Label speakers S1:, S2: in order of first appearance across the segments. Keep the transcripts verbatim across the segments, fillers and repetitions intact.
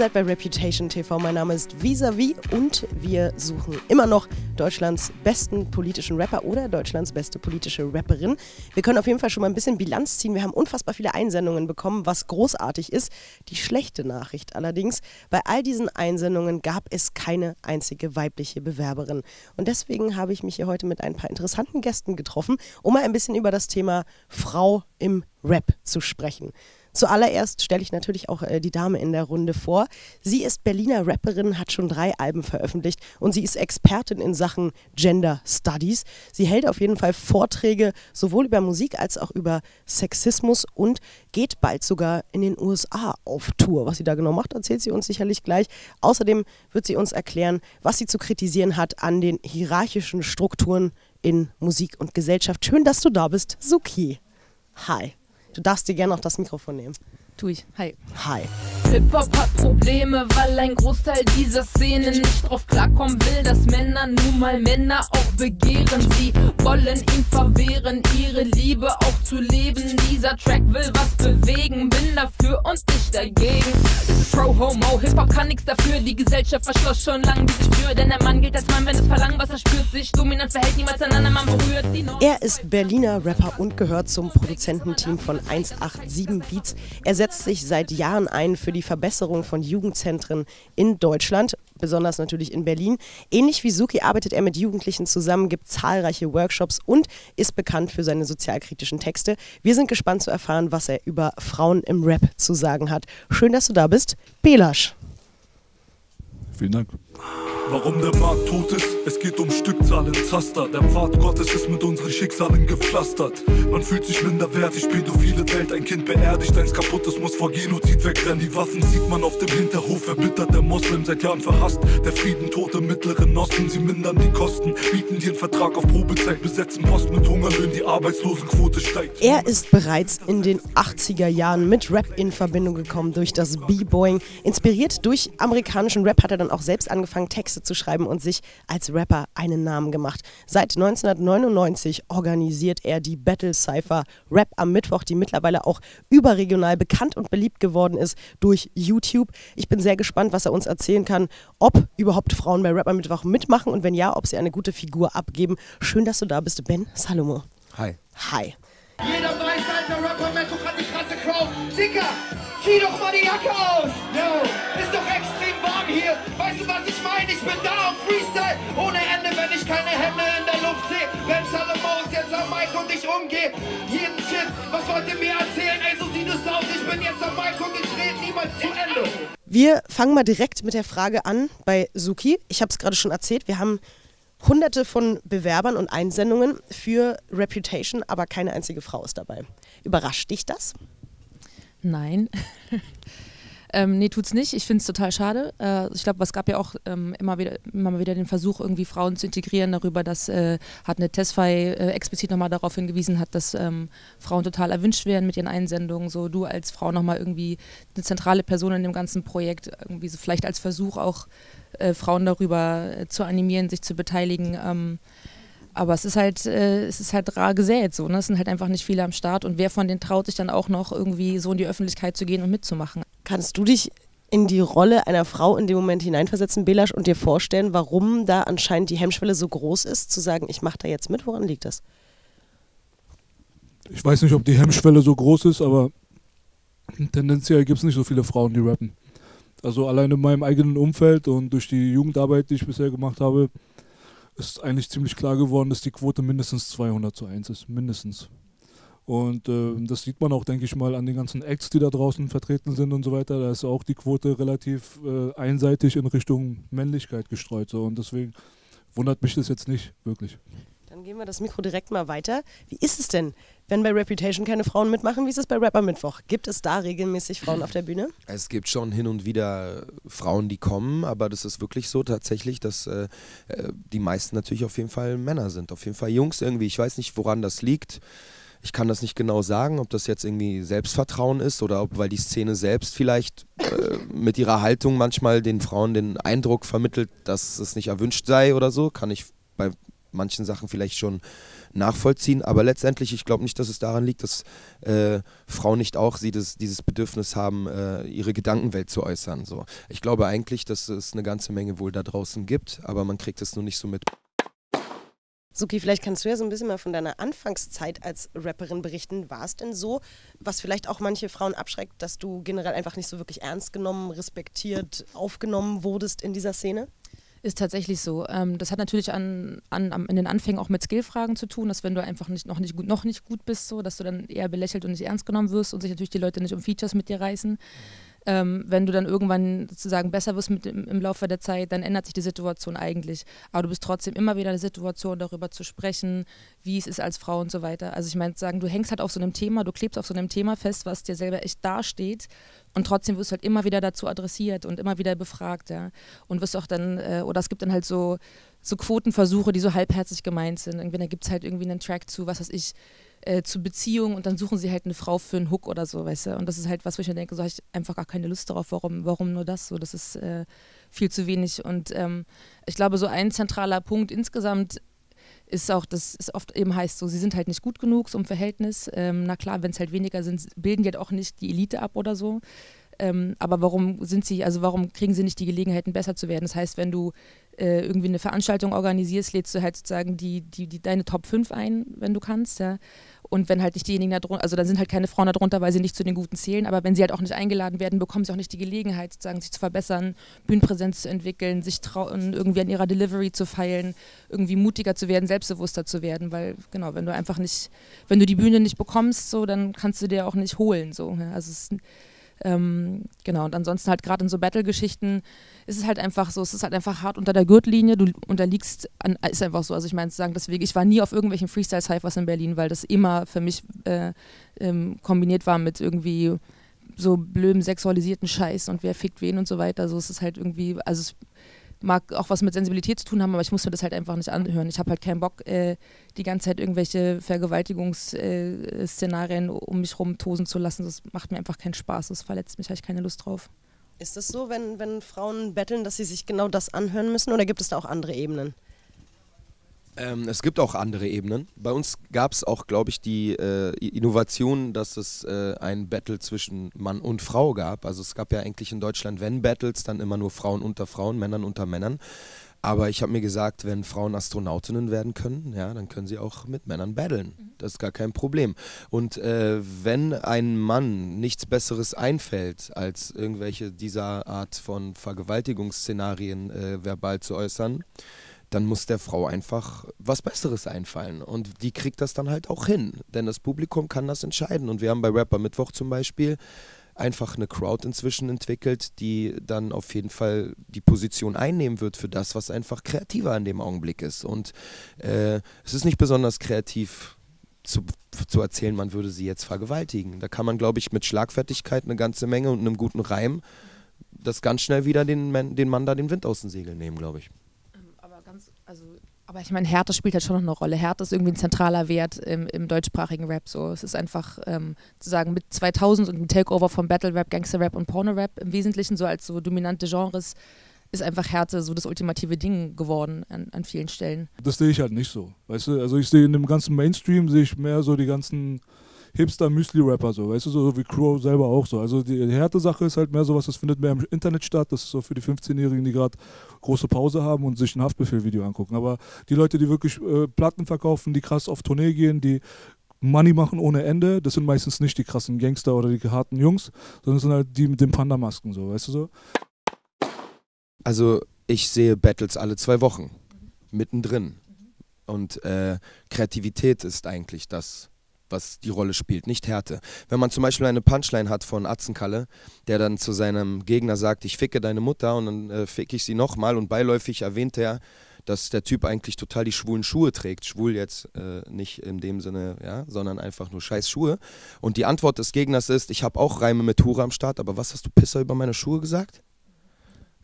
S1: seid bei Reputation T V. Mein Name ist Visavi und wir suchen immer noch Deutschlands besten politischen Rapper oder Deutschlands beste politische Rapperin. Wir können auf jeden Fall schon mal ein bisschen Bilanz ziehen. Wir haben unfassbar viele Einsendungen bekommen, was großartig ist. Die schlechte Nachricht allerdings, bei all diesen Einsendungen gab es keine einzige weibliche Bewerberin. Und deswegen habe ich mich hier heute mit ein paar interessanten Gästen getroffen, um mal ein bisschen über das Thema Frau im Rap zu sprechen. Zuallererst stelle ich natürlich auch äh, die Dame in der Runde vor. Sie ist Berliner Rapperin, hat schon drei Alben veröffentlicht und sie ist Expertin in Sachen Gender Studies. Sie hält auf jeden Fall Vorträge sowohl über Musik als auch über Sexismus und geht bald sogar in den U S A auf Tour. Was sie da genau macht, erzählt sie uns sicherlich gleich. Außerdem wird sie uns erklären, was sie zu kritisieren hat an den hierarchischen Strukturen in Musik und Gesellschaft. Schön, dass du da bist, Suki. Hi. Du darfst dir gerne auch das Mikrofon nehmen.
S2: Tu ich. Hi.
S1: Hi.
S3: Hip-Hop hat Probleme, weil ein Großteil dieser Szene nicht drauf klarkommen will, dass Männer nun mal Männer auch begehren. Sie wollen ihm verwehren, ihre Liebe auch zu leben. Dieser Track will was bewegen, bin dafür und nicht dagegen. Es ist Pro-Homo, Hip-Hop kann nichts dafür. Die Gesellschaft verschloss schon lange diese Tür, denn der Mann gilt als Mann, wenn es verlangt, was er spürt. Sich dominant verhält, niemals einander, man berührt die Nord.
S1: Er ist Berliner Rapper und gehört zum Produzententeam von eins acht sieben Beats. Er setzt sich seit Jahren ein für die Verbesserung von Jugendzentren in Deutschland, besonders natürlich in Berlin. Ähnlich wie Suki arbeitet er mit Jugendlichen zusammen, gibt zahlreiche Workshops und ist bekannt für seine sozialkritischen Texte. Wir sind gespannt zu erfahren, was er über Frauen im Rap zu sagen hat. Schön, dass du da bist, Belasch.
S4: Vielen Dank. Warum der Markt tot ist, es geht um Stückzahlen, Zaster. Der Pfad Gottes ist mit unseren Schicksalen gepflastert. Man fühlt sich minderwertig, pädophile Welt, ein Kind beerdigt, eins kaputtes muss vor Genozid wegrennen. Die Waffen sieht man auf dem Hinterhof, verbittert der Moslem, seit Jahren verhasst. Der Frieden tot im Mittleren Osten, sie mindern die Kosten, bieten dir einen Vertrag auf Probezeit, besetzen Posten mit Hungerlöhnen, die Arbeitslosenquote steigt.
S1: Er ist bereits in den achtziger Jahren mit Rap in Verbindung gekommen durch das B-Boying. Inspiriert durch amerikanischen Rap hat er dann auch selbst angefangen, Texte zu schreiben und sich als Rapper einen Namen gemacht. Seit neunzehnhundertneunundneunzig organisiert er die Battle Cypher Rap am Mittwoch, die mittlerweile auch überregional bekannt und beliebt geworden ist durch YouTube. Ich bin sehr gespannt, was er uns erzählen kann, ob überhaupt Frauen bei Rap am Mittwoch mitmachen und wenn ja, ob sie eine gute Figur abgeben. Schön, dass du da bist, Ben Salomo.
S4: Hi.
S1: Hi.
S5: Jeder weiß, alter Rapper, Metro hat die krasse Crowd. Dicker, zieh doch mal die Jacke aus. Yo, ist doch extrem warm hier. Weißt du, was ich meine? Ich bin da auf Freestyle. Ohne Ende, wenn ich keine Hände in der Luft sehe. Ben Salomo ist jetzt am Mic und ich umgehe jeden Shit. Was wollt ihr mir erzählen? Ey, so sieht es aus. Ich bin jetzt am Mic und ich rede niemals zu Ende.
S1: Wir fangen mal direkt mit der Frage an bei Suki. Ich habe es gerade schon erzählt, wir haben hunderte von Bewerbern und Einsendungen für Reputation, aber keine einzige Frau ist dabei. Überrascht dich das?
S2: Nein. ähm, nee, tut's nicht. Ich finde es total schade. Äh, ich glaube, es gab ja auch ähm, immer, wieder, immer wieder den Versuch, irgendwie Frauen zu integrieren darüber, dass äh, hat eine Tesfaye äh, explizit nochmal darauf hingewiesen hat, dass ähm, Frauen total erwünscht werden mit ihren Einsendungen. So du als Frau nochmal irgendwie eine zentrale Person in dem ganzen Projekt, irgendwie so vielleicht als Versuch auch äh, Frauen darüber äh, zu animieren, sich zu beteiligen. Ähm, Aber es ist halt, äh, es ist halt rar gesät so, ne? Es sind halt einfach nicht viele am Start und wer von denen traut sich dann auch noch irgendwie so in die Öffentlichkeit zu gehen und mitzumachen.
S1: Kannst du dich in die Rolle einer Frau in dem Moment hineinversetzen, Belasch, und dir vorstellen, warum da anscheinend die Hemmschwelle so groß ist, zu sagen, ich mache da jetzt mit? Woran liegt das?
S4: Ich weiß nicht, ob die Hemmschwelle so groß ist, aber tendenziell gibt es nicht so viele Frauen, die rappen. Also allein in meinem eigenen Umfeld und durch die Jugendarbeit, die ich bisher gemacht habe, ist eigentlich ziemlich klar geworden, dass die Quote mindestens zweihundert zu eins ist, mindestens. Und äh, das sieht man auch, denke ich mal, an den ganzen Acts, die da draußen vertreten sind und so weiter. Da ist auch die Quote relativ äh, einseitig in Richtung Männlichkeit gestreut. So. Und deswegen wundert mich das jetzt nicht, wirklich.
S1: Dann geben wir das Mikro direkt mal weiter. Wie ist es denn, wenn bei Reputation keine Frauen mitmachen? Wie ist es bei Rap am Mittwoch? Gibt es da regelmäßig Frauen auf der Bühne?
S6: Es gibt schon hin und wieder Frauen, die kommen, aber das ist wirklich so tatsächlich, dass äh, die meisten natürlich auf jeden Fall Männer sind. Auf jeden Fall Jungs irgendwie. Ich weiß nicht, woran das liegt. Ich kann das nicht genau sagen, ob das jetzt irgendwie Selbstvertrauen ist oder ob, weil die Szene selbst vielleicht äh, mit ihrer Haltung manchmal den Frauen den Eindruck vermittelt, dass es nicht erwünscht sei oder so. Kann ich bei manchen Sachen vielleicht schon nachvollziehen. Aber letztendlich, ich glaube nicht, dass es daran liegt, dass äh, Frauen nicht auch sie das, dieses Bedürfnis haben, äh, ihre Gedankenwelt zu äußern. So. Ich glaube eigentlich, dass es eine ganze Menge wohl da draußen gibt, aber man kriegt es nur nicht so mit.
S1: Suki, vielleicht kannst du ja so ein bisschen mal von deiner Anfangszeit als Rapperin berichten. War es denn so, was vielleicht auch manche Frauen abschreckt, dass du generell einfach nicht so wirklich ernst genommen, respektiert, aufgenommen wurdest in dieser Szene?
S2: Ist tatsächlich so. Ähm, das hat natürlich an, an, in den Anfängen auch mit Skillfragen zu tun, dass wenn du einfach nicht, noch, nicht gut, noch nicht gut bist, so, dass du dann eher belächelt und nicht ernst genommen wirst und sich natürlich die Leute nicht um Features mit dir reißen. Ähm, wenn du dann irgendwann sozusagen besser wirst mit im, im Laufe der Zeit, dann ändert sich die Situation eigentlich. Aber du bist trotzdem immer wieder in der Situation, darüber zu sprechen, wie es ist als Frau und so weiter. Also ich meine, sagen, du hängst halt auf so einem Thema, du klebst auf so einem Thema fest, was dir selber echt dasteht und trotzdem wirst du halt immer wieder dazu adressiert und immer wieder befragt, ja. Und wirst auch dann, äh, oder es gibt dann halt so, so Quotenversuche, die so halbherzig gemeint sind. Irgendwie, da gibt es halt irgendwie einen Track zu, was weiß ich, Äh, zu Beziehungen und dann suchen sie halt eine Frau für einen Hook oder so, weißt du. Und das ist halt was, wo ich mir denke, so habe ich einfach gar keine Lust darauf, warum, warum nur das so, das ist äh, viel zu wenig. Und ähm, ich glaube, so ein zentraler Punkt insgesamt ist auch, dass es oft eben heißt, so, sie sind halt nicht gut genug, so im Verhältnis. Ähm, na klar, wenn es halt weniger sind, bilden die halt auch nicht die Elite ab oder so. Ähm, aber warum sind sie, also warum kriegen sie nicht die Gelegenheiten, besser zu werden? Das heißt, wenn du äh, irgendwie eine Veranstaltung organisierst, lädst du halt sozusagen die, die, die, deine Top fünf ein, wenn du kannst, ja. Und wenn halt nicht diejenigen da drunter, also dann sind halt keine Frauen da drunter, weil sie nicht zu den Guten zählen, aber wenn sie halt auch nicht eingeladen werden, bekommen sie auch nicht die Gelegenheit, sozusagen sich zu verbessern, Bühnenpräsenz zu entwickeln, sich trauen, irgendwie an ihrer Delivery zu feilen, irgendwie mutiger zu werden, selbstbewusster zu werden, weil genau, wenn du einfach nicht, wenn du die Bühne nicht bekommst, so, dann kannst du dir auch nicht holen, so, ja. Also es ist Ähm, genau, und ansonsten halt gerade in so Battle-Geschichten ist es halt einfach so, es ist halt einfach hart unter der Gürtellinie, du unterliegst, an, ist einfach so, also ich meine zu sagen, deswegen, ich war nie auf irgendwelchen Freestyle-Cyphers in Berlin, weil das immer für mich äh, ähm, kombiniert war mit irgendwie so blödem sexualisierten Scheiß und wer fickt wen und so weiter, so es ist halt irgendwie, also es mag auch was mit Sensibilität zu tun haben, aber ich muss mir das halt einfach nicht anhören. Ich habe halt keinen Bock, äh, die ganze Zeit irgendwelche Vergewaltigungsszenarien äh, um mich rumtosen zu lassen. Das macht mir einfach keinen Spaß, das verletzt mich, habe ich keine Lust drauf.
S1: Ist es so, wenn, wenn Frauen betteln, dass sie sich genau das anhören müssen oder gibt es da auch andere Ebenen?
S6: Ähm, es gibt auch andere Ebenen. Bei uns gab es auch, glaube ich, die äh, Innovation, dass es äh, ein Battle zwischen Mann und Frau gab. Also es gab ja eigentlich in Deutschland, wenn Battles, dann immer nur Frauen unter Frauen, Männern unter Männern. Aber ich habe mir gesagt, wenn Frauen Astronautinnen werden können, ja, dann können sie auch mit Männern battlen. Das ist gar kein Problem. Und äh, wenn ein Mann nichts Besseres einfällt, als irgendwelche dieser Art von Vergewaltigungsszenarien äh, verbal zu äußern, dann muss der Frau einfach was Besseres einfallen. Und die kriegt das dann halt auch hin. Denn das Publikum kann das entscheiden. Und wir haben bei Rapper Mittwoch zum Beispiel einfach eine Crowd inzwischen entwickelt, die dann auf jeden Fall die Position einnehmen wird für das, was einfach kreativer in dem Augenblick ist. Und äh, es ist nicht besonders kreativ zu, zu erzählen, man würde sie jetzt vergewaltigen. Da kann man, glaube ich, mit Schlagfertigkeit eine ganze Menge und einem guten Reim das ganz schnell wieder den, Man, den Mann da den Wind aus den Segeln nehmen, glaube ich.
S2: Also, aber ich meine, Härte spielt halt schon noch eine Rolle. Härte ist irgendwie ein zentraler Wert im, im deutschsprachigen Rap. So. Es ist einfach ähm, zu sagen, mit zweitausend und dem Takeover von Battle Rap, Gangster Rap und Porno Rap im Wesentlichen so als so dominante Genres ist einfach Härte so das ultimative Ding geworden an, an vielen Stellen.
S4: Das sehe ich halt nicht so. Weißt du, also ich sehe in dem ganzen Mainstream sehe ich mehr so die ganzen Hipster-Müsli-Rapper so, weißt du, so wie Crow selber auch so. Also die, die Härte-Sache ist halt mehr sowas, das findet mehr im Internet statt, das ist so für die fünfzehnjährigen, die gerade große Pause haben und sich ein Haftbefehl-Video angucken. Aber die Leute, die wirklich äh, Platten verkaufen, die krass auf Tournee gehen, die Money machen ohne Ende, das sind meistens nicht die krassen Gangster oder die harten Jungs, sondern das sind halt die mit den Panda-Masken so, weißt du so?
S6: Also ich sehe Battles alle zwei Wochen, mittendrin. Und äh, Kreativität ist eigentlich das, was die Rolle spielt, nicht Härte. Wenn man zum Beispiel eine Punchline hat von Atzenkalle, der dann zu seinem Gegner sagt, ich ficke deine Mutter und dann äh, ficke ich sie nochmal und beiläufig erwähnt er, dass der Typ eigentlich total die schwulen Schuhe trägt. Schwul jetzt äh, nicht in dem Sinne, ja, sondern einfach nur scheiß Schuhe. Und die Antwort des Gegners ist, ich habe auch Reime mit Hure am Start, aber was hast du Pisser über meine Schuhe gesagt?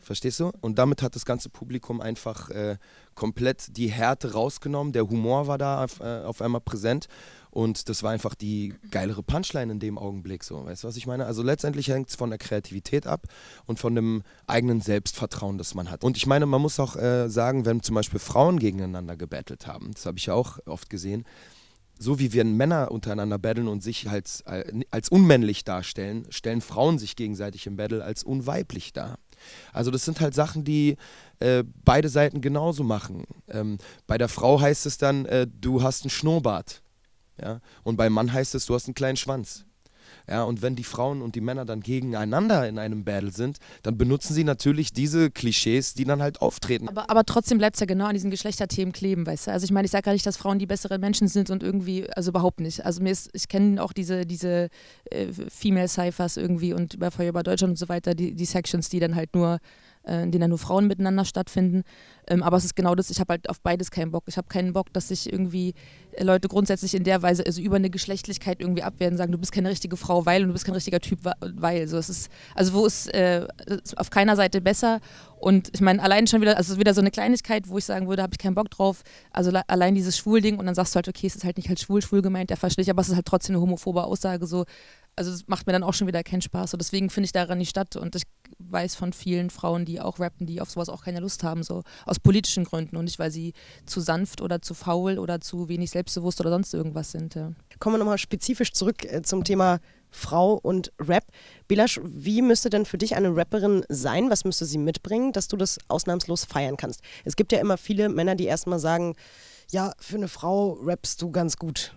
S6: Verstehst du? Und damit hat das ganze Publikum einfach äh, komplett die Härte rausgenommen. Der Humor war da auf, äh, auf einmal präsent. Und das war einfach die geilere Punchline in dem Augenblick. So. Weißt du, was ich meine? Also letztendlich hängt es von der Kreativität ab und von dem eigenen Selbstvertrauen, das man hat. Und ich meine, man muss auch äh, sagen, wenn zum Beispiel Frauen gegeneinander gebettelt haben, das habe ich ja auch oft gesehen, so wie wir Männer untereinander battlen und sich halt als unmännlich darstellen, stellen Frauen sich gegenseitig im Battle als unweiblich dar. Also das sind halt Sachen, die äh, beide Seiten genauso machen. Ähm, bei der Frau heißt es dann, äh, du hast einen Schnurrbart. Ja? Und beim Mann heißt es, du hast einen kleinen Schwanz. Ja, und wenn die Frauen und die Männer dann gegeneinander in einem Battle sind, dann benutzen sie natürlich diese Klischees, die dann halt auftreten.
S2: Aber, aber trotzdem bleibt es ja genau an diesen Geschlechterthemen kleben, weißt du? Also ich meine, ich sage gar nicht, dass Frauen die besseren Menschen sind und irgendwie, also überhaupt nicht. Also mir ist, ich kenne auch diese, diese äh, Female Cyphers irgendwie und über Feuer über Deutschland und so weiter, die, die Sections, die dann halt nur in denen dann nur Frauen miteinander stattfinden. Ähm, aber es ist genau das, ich habe halt auf beides keinen Bock. Ich habe keinen Bock, dass sich irgendwie Leute grundsätzlich in der Weise, also über eine Geschlechtlichkeit irgendwie abwerten, sagen, du bist keine richtige Frau, weil und du bist kein richtiger Typ, weil. So, es ist, also wo ist, äh, ist auf keiner Seite besser. Und ich meine, allein schon wieder, also es ist wieder so eine Kleinigkeit, wo ich sagen würde, habe ich keinen Bock drauf. Also allein dieses Schwul-Ding und dann sagst du halt, okay, es ist halt nicht halt schwul, schwul gemeint, der verstehe ich, aber es ist halt trotzdem eine homophobe Aussage, so. Also das macht mir dann auch schon wieder keinen Spaß. Und deswegen finde ich daran nicht statt. Und ich weiß von vielen Frauen, die auch rappen, die auf sowas auch keine Lust haben, so aus politischen Gründen und nicht, weil sie zu sanft oder zu faul oder zu wenig selbstbewusst oder sonst irgendwas sind. Ja.
S1: Kommen wir nochmal spezifisch zurück äh, zum Thema Frau und Rap. Belasch, wie müsste denn für dich eine Rapperin sein? Was müsste sie mitbringen, dass du das ausnahmslos feiern kannst? Es gibt ja immer viele Männer, die erstmal sagen, ja, für eine Frau rappst du ganz gut.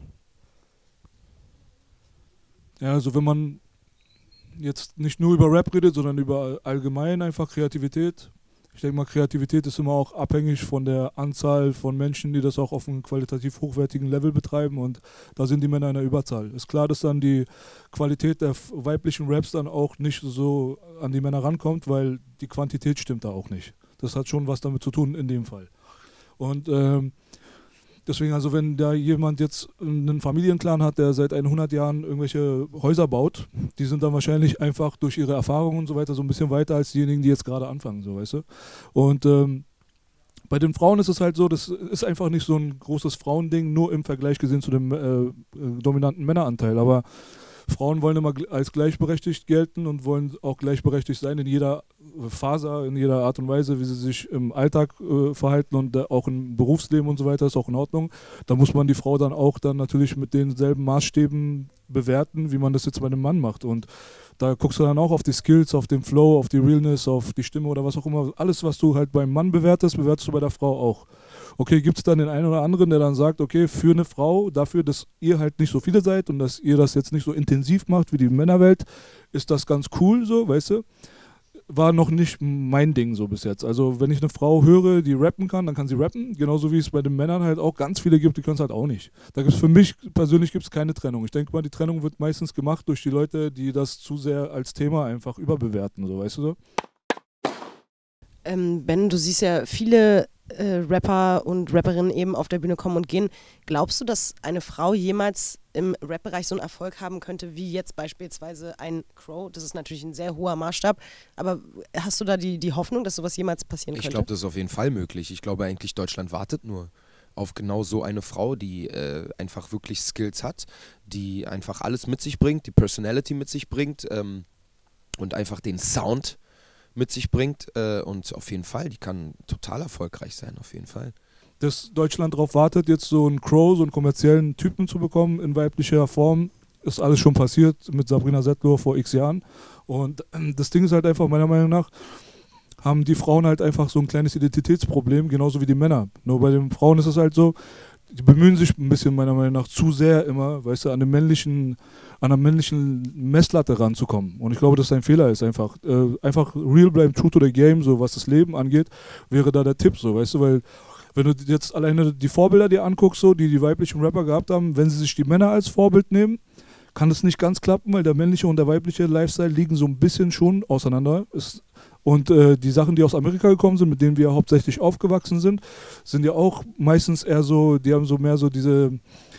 S4: Ja, also wenn man jetzt nicht nur über Rap redet, sondern über allgemein einfach Kreativität. Ich denke mal, Kreativität ist immer auch abhängig von der Anzahl von Menschen, die das auch auf einem qualitativ hochwertigen Level betreiben und da sind die Männer in der Überzahl. Ist klar, dass dann die Qualität der weiblichen Raps dann auch nicht so an die Männer rankommt, weil die Quantität stimmt da auch nicht. Das hat schon was damit zu tun in dem Fall. Und ähm, deswegen, also wenn da jemand jetzt einen Familienclan hat, der seit hundert Jahren irgendwelche Häuser baut, die sind dann wahrscheinlich einfach durch ihre Erfahrungen und so weiter so ein bisschen weiter als diejenigen, die jetzt gerade anfangen, so, weißt du. Und ähm, bei den Frauen ist es halt so, das ist einfach nicht so ein großes Frauending, nur im Vergleich gesehen zu dem äh, dominanten Männeranteil, aber Frauen wollen immer als gleichberechtigt gelten und wollen auch gleichberechtigt sein in jeder Phase, in jeder Art und Weise, wie sie sich im Alltag äh, verhalten und äh, auch im Berufsleben und so weiter, ist auch in Ordnung. Da muss man die Frau dann auch dann natürlich mit denselben Maßstäben bewerten, wie man das jetzt bei einem Mann macht. Und da guckst du dann auch auf die Skills, auf den Flow, auf die Realness, auf die Stimme oder was auch immer. Alles, was du halt beim Mann bewertest, bewertest du bei der Frau auch. Okay, gibt es dann den einen oder anderen, der dann sagt, okay, für eine Frau, dafür, dass ihr halt nicht so viele seid und dass ihr das jetzt nicht so intensiv macht wie die Männerwelt, ist das ganz cool so, weißt du? War noch nicht mein Ding so bis jetzt. Also wenn ich eine Frau höre, die rappen kann, dann kann sie rappen, genauso wie es bei den Männern halt auch ganz viele gibt, die können es halt auch nicht. Da gibt es für mich persönlich gibt's keine Trennung. Ich denke mal, die Trennung wird meistens gemacht durch die Leute, die das zu sehr als Thema einfach überbewerten, so, weißt du so?
S1: Ähm, Ben, du siehst ja viele äh, Rapper und Rapperinnen eben auf der Bühne kommen und gehen. Glaubst du, dass eine Frau jemals im Rap-Bereich so einen Erfolg haben könnte, wie jetzt beispielsweise ein Crow? Das ist natürlich ein sehr hoher Maßstab, aber hast du da die, die Hoffnung, dass sowas jemals passieren könnte?
S6: Ich glaube, das ist auf jeden Fall möglich. Ich glaube eigentlich, Deutschland wartet nur auf genau so eine Frau, die äh, einfach wirklich Skills hat, die einfach alles mit sich bringt, die Personality mit sich bringt ähm, und einfach den Sound mit sich bringt äh, und auf jeden Fall, die kann total erfolgreich sein, auf jeden Fall.
S4: Dass Deutschland darauf wartet, jetzt so einen Crow, so einen kommerziellen Typen zu bekommen in weiblicher Form, ist alles schon passiert mit Sabrina Settler vor x Jahren. Und äh, das Ding ist halt einfach, meiner Meinung nach, haben die Frauen halt einfach so ein kleines Identitätsproblem, genauso wie die Männer. Nur bei den Frauen ist es halt so, die bemühen sich ein bisschen meiner Meinung nach zu sehr immer, weißt du, an, dem männlichen, an einer männlichen Messlatte ranzukommen. Und ich glaube, dass das ein Fehler ist einfach. Äh, einfach real bleiben, true to the game, so was das Leben angeht, wäre da der Tipp, so, weißt du, weil wenn du jetzt alleine die Vorbilder dir anguckst, so, die die weiblichen Rapper gehabt haben, wenn sie sich die Männer als Vorbild nehmen, kann das nicht ganz klappen, weil der männliche und der weibliche Lifestyle liegen so ein bisschen schon auseinander. Ist, und äh, die Sachen, die aus Amerika gekommen sind, mit denen wir hauptsächlich aufgewachsen sind, sind ja auch meistens eher so, die haben so mehr so diese,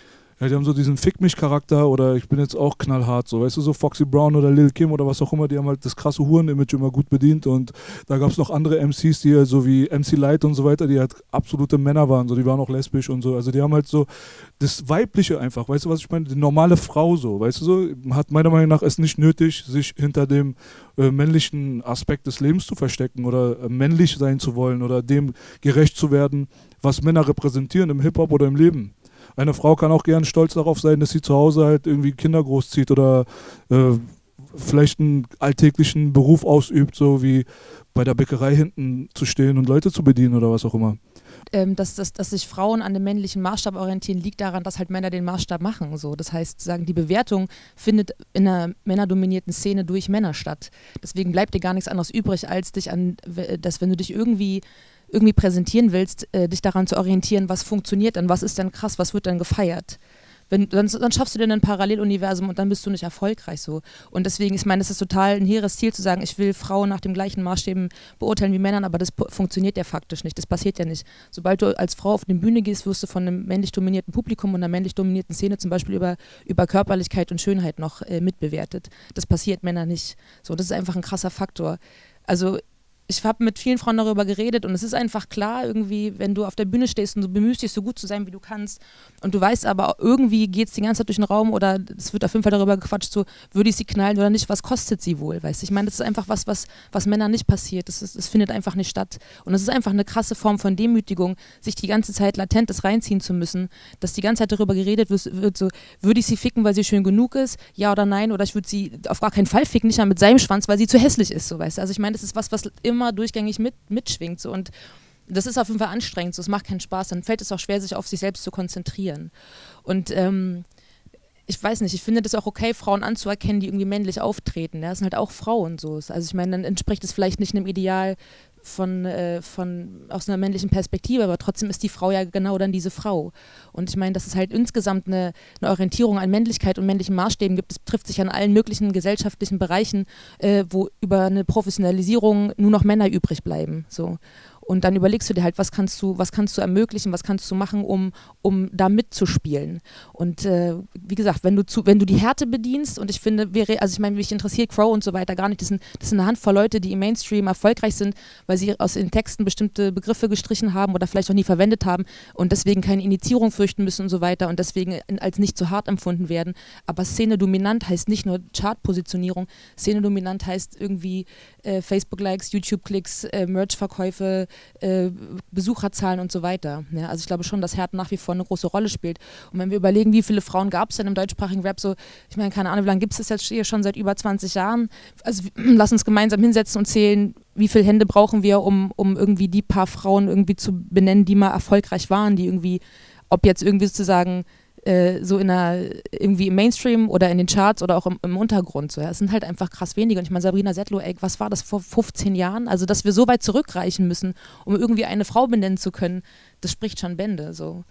S4: Ja, die haben so diesen Fick-mich-Charakter oder ich bin jetzt auch knallhart, so, weißt du, so Foxy Brown oder Lil Kim oder was auch immer, die haben halt das krasse Huren-Image immer gut bedient und da gab es noch andere M Cs, die halt so wie M C Light und so weiter, die halt absolute Männer waren, so, die waren auch lesbisch und so, also die haben halt so das Weibliche einfach, weißt du, was ich meine, die normale Frau so, weißt du so, hat meiner Meinung nach es nicht nötig, sich hinter dem äh, männlichen Aspekt des Lebens zu verstecken oder äh, männlich sein zu wollen oder dem gerecht zu werden, was Männer repräsentieren im Hip-Hop oder im Leben. Eine Frau kann auch gern stolz darauf sein, dass sie zu Hause halt irgendwie Kinder großzieht oder äh, vielleicht einen alltäglichen Beruf ausübt, so wie bei der Bäckerei hinten zu stehen und Leute zu bedienen oder was auch immer.
S2: Ähm, dass, dass, dass sich Frauen an dem männlichen Maßstab orientieren, liegt daran, dass halt Männer den Maßstab machen. So. Das heißt, sagen, die Bewertung findet in einer männerdominierten Szene durch Männer statt. Deswegen bleibt dir gar nichts anderes übrig, als dich an, dass wenn du dich irgendwie irgendwie präsentieren willst, äh, dich daran zu orientieren, was funktioniert dann, was ist denn krass, was wird dann gefeiert. Wenn, dann, dann schaffst du dir ein Paralleluniversum und dann bist du nicht erfolgreich so. Und deswegen, ich meine, es ist total ein hehres Ziel zu sagen, ich will Frauen nach dem gleichen Maßstäben beurteilen wie Männern, aber das funktioniert ja faktisch nicht, das passiert ja nicht. Sobald du als Frau auf die Bühne gehst, wirst du von einem männlich dominierten Publikum und einer männlich dominierten Szene zum Beispiel über, über Körperlichkeit und Schönheit noch äh, mitbewertet. Das passiert Männern nicht. So, das ist einfach ein krasser Faktor. Also ich habe mit vielen Frauen darüber geredet und es ist einfach klar, irgendwie, wenn du auf der Bühne stehst und du bemühst dich, so gut zu sein, wie du kannst und du weißt aber, irgendwie geht es die ganze Zeit durch den Raum oder es wird auf jeden Fall darüber gequatscht, so, würde ich sie knallen oder nicht, was kostet sie wohl, weißt du? Ich meine, das ist einfach was, was, was Männern nicht passiert, das, ist, das findet einfach nicht statt und es ist einfach eine krasse Form von Demütigung, sich die ganze Zeit latent das reinziehen zu müssen, dass die ganze Zeit darüber geredet wird, wird so, würde ich sie ficken, weil sie schön genug ist, ja oder nein, oder ich würde sie auf gar keinen Fall ficken, nicht mal mit seinem Schwanz, weil sie zu hässlich ist, so, weißt du? Also ich meine, das ist was, was immer durchgängig mit, mitschwingt. So. Und das ist auf jeden Fall anstrengend, so. Es macht keinen Spaß. Dann fällt es auch schwer, sich auf sich selbst zu konzentrieren. Und ähm, ich weiß nicht, ich finde das auch okay, Frauen anzuerkennen, die irgendwie männlich auftreten. Ja? Das sind halt auch Frauen. So. Also ich meine, dann entspricht es vielleicht nicht einem Ideal von, äh, von aus einer männlichen Perspektive, aber trotzdem ist die Frau ja genau dann diese Frau. Und ich meine, dass es halt insgesamt eine, eine Orientierung an Männlichkeit und männlichen Maßstäben gibt, das trifft sich an allen möglichen gesellschaftlichen Bereichen, äh, wo über eine Professionalisierung nur noch Männer übrig bleiben. So. Und dann überlegst du dir halt, was kannst du, was kannst du ermöglichen, was kannst du machen, um, um da mitzuspielen. Und äh, wie gesagt, wenn du zu, wenn du die Härte bedienst, und ich finde, wir, also ich meine, mich interessiert Crow und so weiter gar nicht, das sind, das sind eine Handvoll Leute, die im Mainstream erfolgreich sind, weil sie aus den Texten bestimmte Begriffe gestrichen haben oder vielleicht auch nie verwendet haben und deswegen keine Initiierung fürchten müssen und so weiter und deswegen als nicht zu hart empfunden werden. Aber Szene dominant heißt nicht nur Chartpositionierung, Szene dominant heißt irgendwie äh, Facebook-Likes, YouTube-Klicks, äh, Merch-Verkäufe, Äh, Besucherzahlen und so weiter. Ja, also ich glaube schon, dass Härte nach wie vor eine große Rolle spielt. Und wenn wir überlegen, wie viele Frauen gab es denn im deutschsprachigen Rap, so, ich meine, keine Ahnung, wie lange gibt es das jetzt hier schon, seit über zwanzig Jahren? Also lass uns gemeinsam hinsetzen und zählen, wie viele Hände brauchen wir, um, um irgendwie die paar Frauen irgendwie zu benennen, die mal erfolgreich waren, die irgendwie, ob jetzt irgendwie sozusagen so in der, irgendwie im Mainstream oder in den Charts oder auch im, im Untergrund. So, ja. Es sind halt einfach krass wenige. Und ich meine, Sabrina Settler, ey, was war das vor fünfzehn Jahren? Also, dass wir so weit zurückreichen müssen, um irgendwie eine Frau benennen zu können, das spricht schon Bände. So.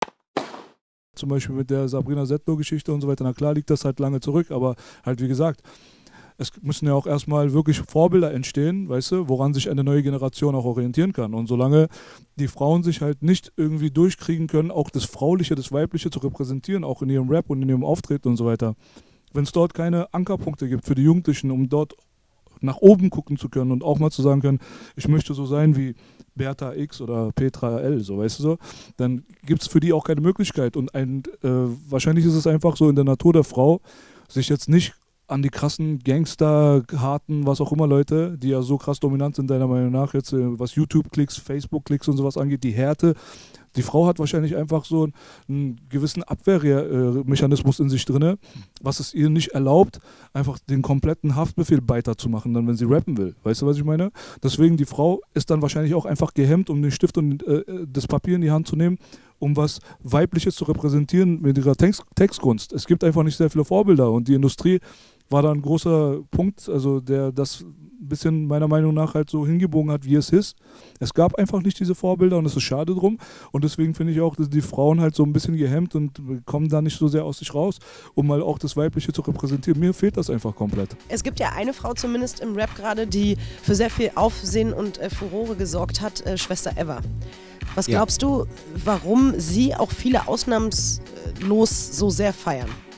S4: Zum Beispiel mit der Sabrina Settler-Geschichte und so weiter. Na klar liegt das halt lange zurück, aber halt wie gesagt, es müssen ja auch erstmal wirklich Vorbilder entstehen, weißt du, woran sich eine neue Generation auch orientieren kann. Und solange die Frauen sich halt nicht irgendwie durchkriegen können, auch das Frauliche, das Weibliche zu repräsentieren, auch in ihrem Rap und in ihrem Auftreten und so weiter, wenn es dort keine Ankerpunkte gibt für die Jugendlichen, um dort nach oben gucken zu können und auch mal zu sagen können, ich möchte so sein wie Bertha X oder Petra L, so, weißt du so, dann gibt es für die auch keine Möglichkeit. Und ein, äh, wahrscheinlich ist es einfach so in der Natur der Frau, sich jetzt nicht an die krassen Gangster, harten, was auch immer Leute, die ja so krass dominant sind, deiner Meinung nach, jetzt was YouTube-Klicks, Facebook-Klicks und sowas angeht, die Härte. Die Frau hat wahrscheinlich einfach so einen, einen gewissen Abwehrmechanismus in sich drin, was es ihr nicht erlaubt, einfach den kompletten Haftbefehl weiterzumachen, dann wenn sie rappen will. Weißt du, was ich meine? Deswegen, die Frau ist dann wahrscheinlich auch einfach gehemmt, um den Stift und äh, das Papier in die Hand zu nehmen, um was Weibliches zu repräsentieren mit ihrer Text Textkunst. Es gibt einfach nicht sehr viele Vorbilder und die Industrie war da ein großer Punkt, also der das ein bisschen meiner Meinung nach halt so hingebogen hat, wie es ist. Es gab einfach nicht diese Vorbilder und es ist schade drum. Und deswegen finde ich auch, dass die Frauen halt so ein bisschen gehemmt und kommen da nicht so sehr aus sich raus, um mal auch das Weibliche zu repräsentieren. Mir fehlt das einfach komplett.
S1: Es gibt ja eine Frau zumindest im Rap gerade, die für sehr viel Aufsehen und äh, Furore gesorgt hat, äh, Schwester Eva. Was glaubst ja. du, warum sie auch viele Ausnahms, los so sehr feiern?